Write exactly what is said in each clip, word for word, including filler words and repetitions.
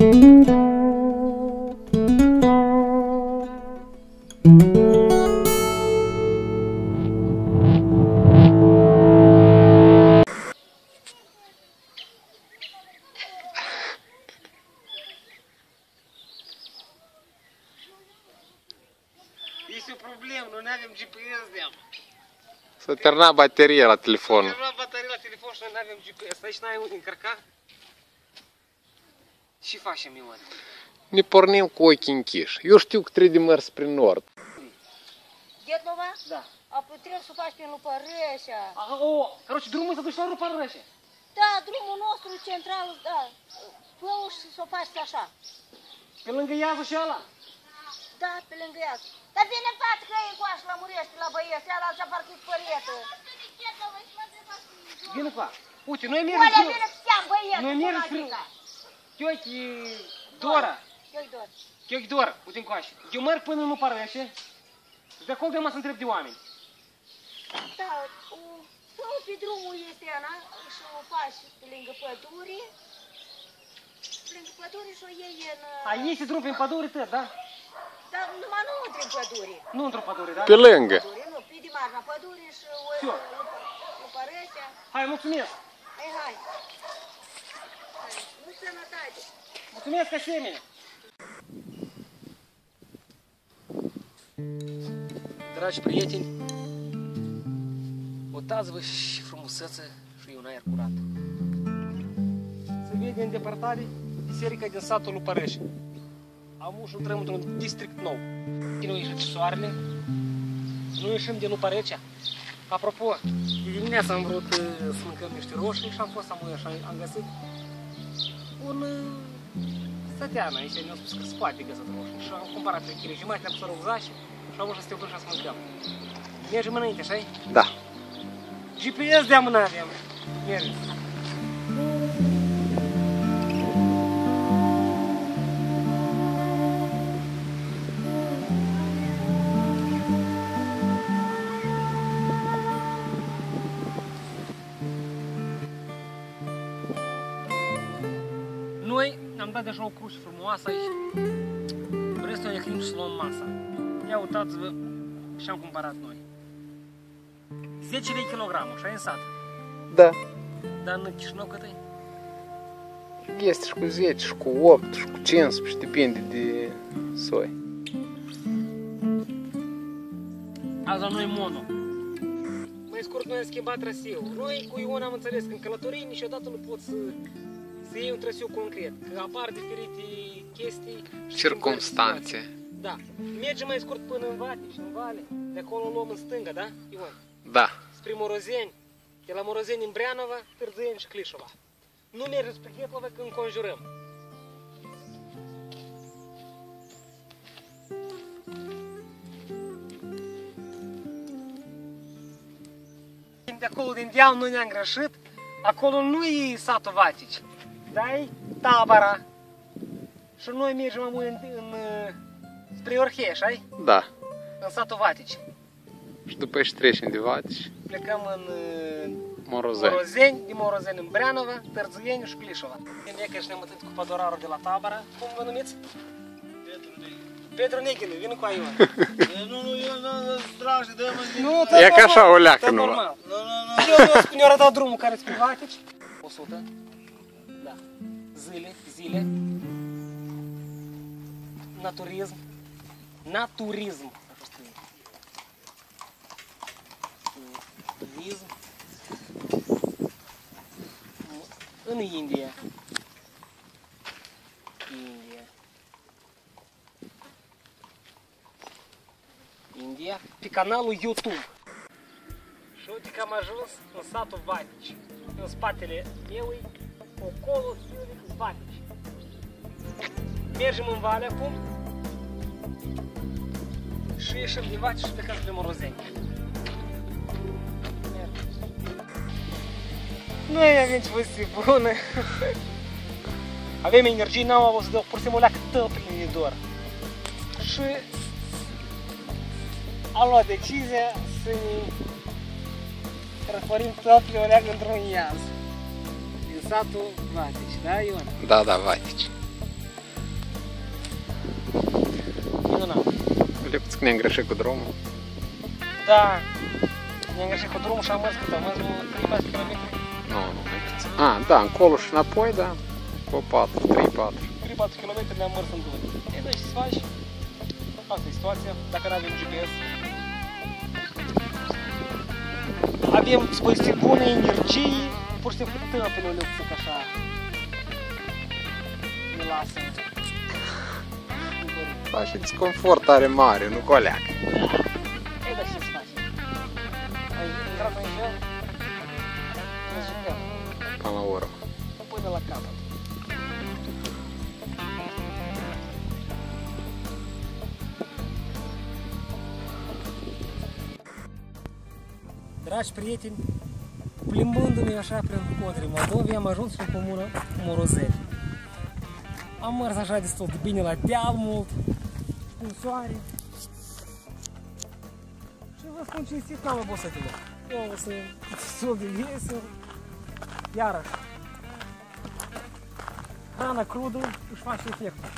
Este o problemă, noi nu avem G P S de am. S-a terminat bateria la telefon. S-a terminat bateria la telefon și noi nu avem G P S. Aici n-ai unde încărca. Ce facem, Ioan? Ne pornim cu ochii închiși. Eu știu că trebuie de mers prin nord. Детнова? Da. А trebuie să faci prin Lupărășa. O, короче, drumul să duci la Lupărășa. Da, drumul nostru central, da. Pău și să o faci așa. Pe lângă Iazul și ăla. Da, pe lângă ea. Dar vine fată că e coaș la Murești, la băieți, ea la alta parcă e păretă. Vine cu a. Uite, noi mergem Oalea spre... vine că seam băieți, Noi mergem spre... Chiochi Dora. Eu-i dor. Chiochi Dora, uite încoace. Eu merg până în Lupărășa. De acolo de mă să întreb de oameni. Da, pău pe drumul este Ana și o faci pe lângă pădure. Pe lângă pădure și o iei în... A, este drum prin pădure tot, da? Dar numai nu între pădure. Nu într-o pădure, da? Pe lângă. Pădure, nu, pe de marna pădure și o Știu. Lupărășa. Hai, mulțumesc. Hai, hai. Nu sănătate. Mulțumesc asemenea. Dragi prieteni, uitați-vă și frumusețe și un aer curat. Se vede în depărtare biserica din satul Lupărășa. Am ușul intrăm într-un district nou. Nu ieșit soarele, nu ieșim din Lupărășa. Apropo, de dimineața am vrut să mâncăm niște roșii și am fost amuia și am găsit un sătean aici, ne-au spus că se poate găsit roșii și am cumpărat pe chile jumătate, le-am pus la ruzașe și am ușa să te duci să mâncăm. Mergem înainte, așa-i? Da. G P S de-am nu avem. Mergem. Noi am dat deja o cruce frumoasă aici. Restul ne crim și să luăm masa. Ia uitați-vă ce am cumpărat noi. zece lei kilogramul, așa e în sat. Da. Dar în Chișinău cât e? Este și cu zece, și cu opt, și cu cincisprezece, depinde de soi. Azi la noi mono. Mai scurt, noi am schimbat traseul. Noi cu Ion am înțeles că în călătorie niciodată nu poți să, să iei un traseu concret. Că apar diferite chestii și Circumstanțe. Da. Mergem mai scurt până în Vatici, în Vale. De acolo luăm în stânga, da, Ion? Da. Spre Morozeni. De la Morozeni în Breanova, Târzieni și Clișova. Nu mergem spre Chetlova că înconjurăm. De acolo din deal nu ne-am greșit. Acolo nu e satul Vatici, dar e tabăra. Și noi mergem în, în, în, spre Orhei, așa-i? Da. În satul Vatici. Și după ce trecem de Vatici, Plecăm în Morozeni. Morozeni, din Morozeni în Breanova, Târzieni și Clișova. Bine că și ne-am întâlnit cu pădurarul de la tabăra. Cum vă numiți? Petru Neghinu. Petru Neghinu, vină cu Ion. Nu, nu, eu nu strașe, dă-mă zi. Nu, E ca așa o leacă, nu? normal. Nu, nu, nu. Eu vă spun, eu arătat drumul care spre Vatici. o sută. Da. Zile, zile. Naturism. Naturism. Turism. În India. India. India. Pe canalul YouTube. Și uite că am ajuns în satul Vatici. În spatele meu e ocolul Silvic Vatici. Mergem în Vale acum și ieșim din Vatici și plecăm spre Morozeni. Noi avem ce văzut bună. Avem energie, n-am avut să dau pur și simplu leacă tăplin de dor. Și am luat decizia să ne răfărim tăplin o leacă într-un iaz. Din satul Vatici, da, Ion? Da, da, Vatici. că ne-am greșit cu drumul? Da, ne-am greșit cu drumul și am mers cât am mers, trei patru kilometri. Nu, nu, mai puțin. A, da, încolo și înapoi, da, cu patru, trei patru. trei patru kilometri ne-am mers în drum. E, dă și să faci. Asta e situația, dacă nu avem G P S. Avem dispoziții bune, energie, pur și simplu tăpele le zic așa. Ne lasă. Face disconfortare mare, nu coleac. E, dar ce să faci? Ai intrat în gel? Ne jucăm. Până la urmă. Până la capăt. Dragi prieteni, plimbându-mi așa prin codrii Moldovei, am ajuns în comuna Morozeni. Am mers așa destul de bine la deal mult, în soare. Și vă spun cinstit că am obosit de loc. Eu o să destul de vesel. Iarăși, hrana crudă își face efectul.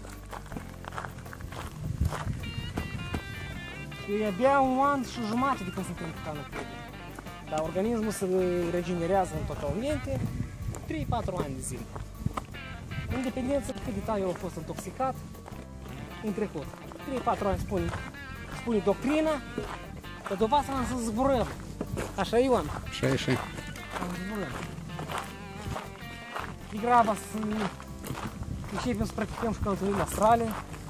E abia un an și jumătate de când suntem pe hrana crudă. Dar organismul se regenerează totalmente trei patru ani de zile. În dependență cât de tare eu a fost intoxicat în trecut. trei patru ani spune, spune doctrina, că după asta am să zburăm. Așa e, Ioan? Așa e și. Am zburăm. E graba să începem să practicăm și călătorii astrale.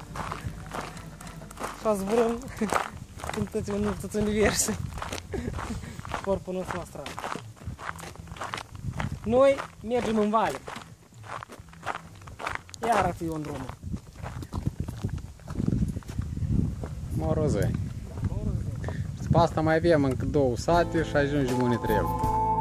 Și zburăm în toate universe. Corpul nostru astral. Noi mergem în vale. Ia arată eu în drumul. Morozeni. După asta mai avem încă două sate și ajungem unde trebuie.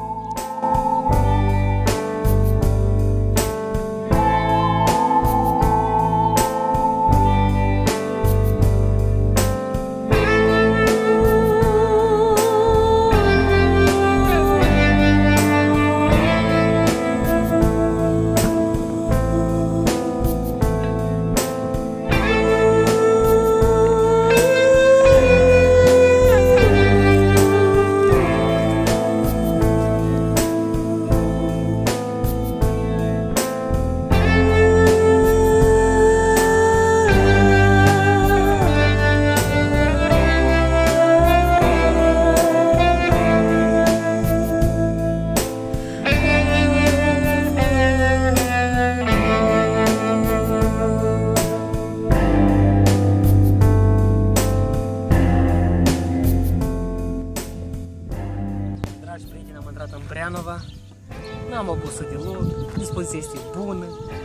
N-am obosit deloc, dispoziția este bună,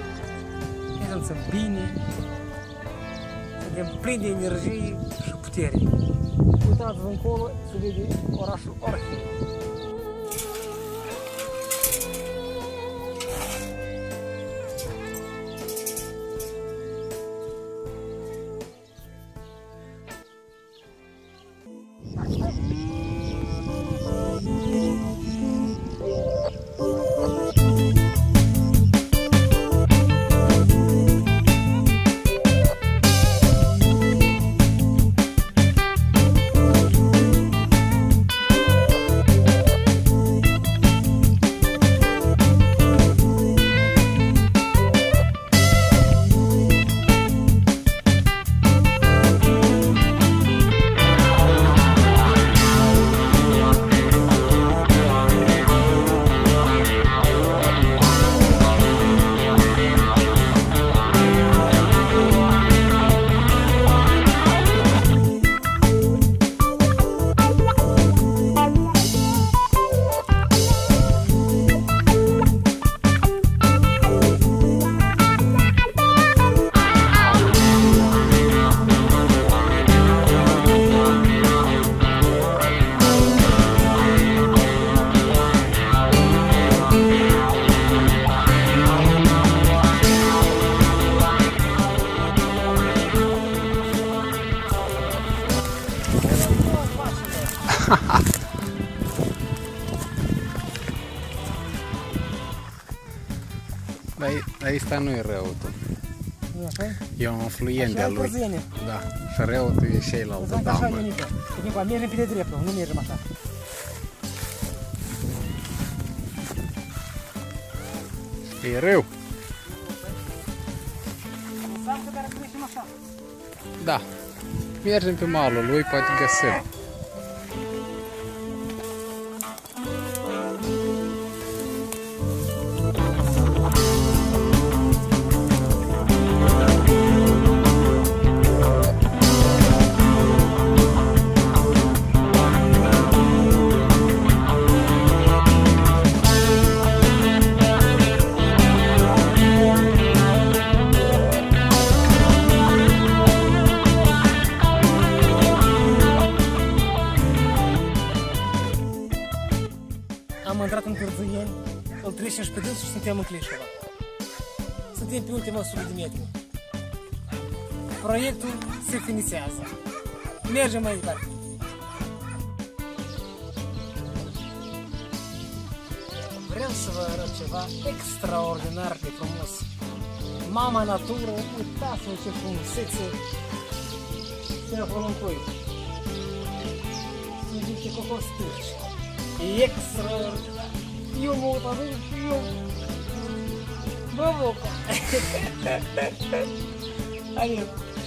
ne simțim bine, suntem plini de energie și putere. Uitați-vă încolo, se vede orașul Orhei. Dar asta nu e rău. E un afluent de-a lui. Târzenie. Da. Și Reutul e ceilaltă Exact așa, damă. Ionica. Ionica, mergem pe de dreptul, nu mergem așa. E râu. Înseamnă că dacă trecem așa. Da. Mergem pe malul lui, poate găsim. Am intrat în Târzăieni, îl trecem și pe dânsul și suntem în Clișova. Suntem pe ultima sută de metri. Proiectul se finisează. Mergem mai departe. Vreau să vă arăt ceva extraordinar de frumos. Mama natură, uitați-vă ce frumusețe se acolo în coi. Sunt niște cocostârci. Extraordinar. Eu mă uit la voi și eu mă bucur. Adică.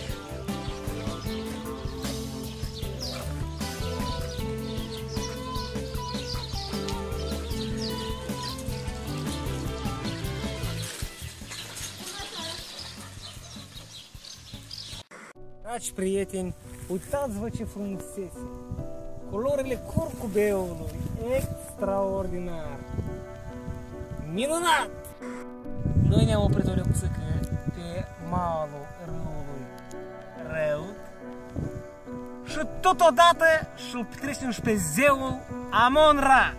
Dragi prieteni, uitați-vă ce frumusețe! Culorile curcubeului, extraordinar! Minunat! Noi ne-am oprit o lecuțică pe malul râului Reut și totodată și-l petrecem și pe zeul Amon-Ra,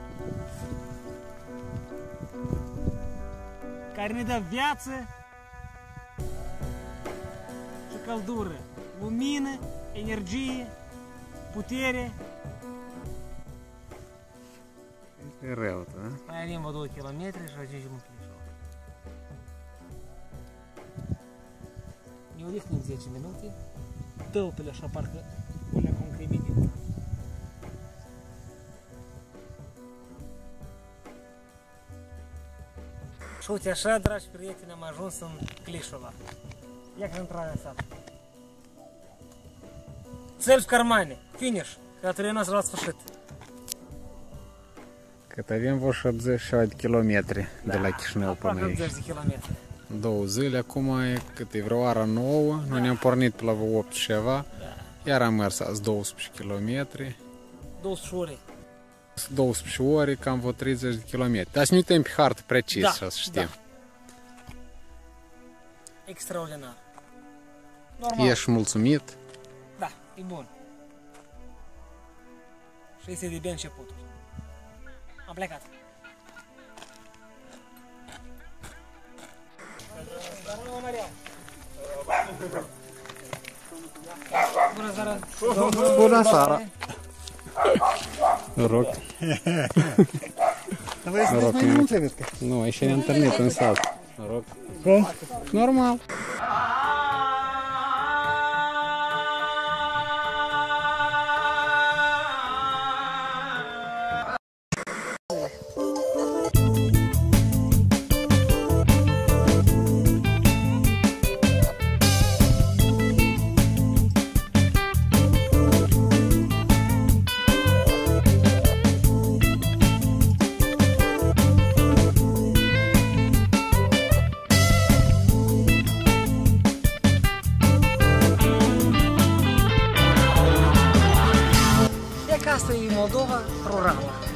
care ne dă viață și căldură, lumină, energie, putere. E Reut, da? Mai avem vreo doi kilometri și ajungem în Clișova. Ne odihnim zece minute, tălpile așa parcă pune cu încremenit. Și uite așa, dragi prieteni, am ajuns în Clișova. Ia că intrarea în sat. Țel в кармане, finish, călătoria noastră la sfârșit. Cât avem vreo șaptezeci și șapte de kilometri de la Chișinău până aici. optzeci de kilometri. Două zile, acum e cât e vreo oră nouă, noi ne-am pornit pe la vreo opt și ceva, iar am mers azi douăsprezece kilometri. douăsprezece ore. douăsprezece ore, cam vreo treizeci de kilometri. Dar să nu uităm pe hartă precis, Da, să știm. da. Extraordinar. Normal. Ești mulțumit? Da, e bun. Și este de bine începutul. Am plecat. Bună seara! Bună seara! Rog. Rog. Nu, aici ne-am întâlnit în sat. Rog. Cum? Normal. Asta e Moldova rurală.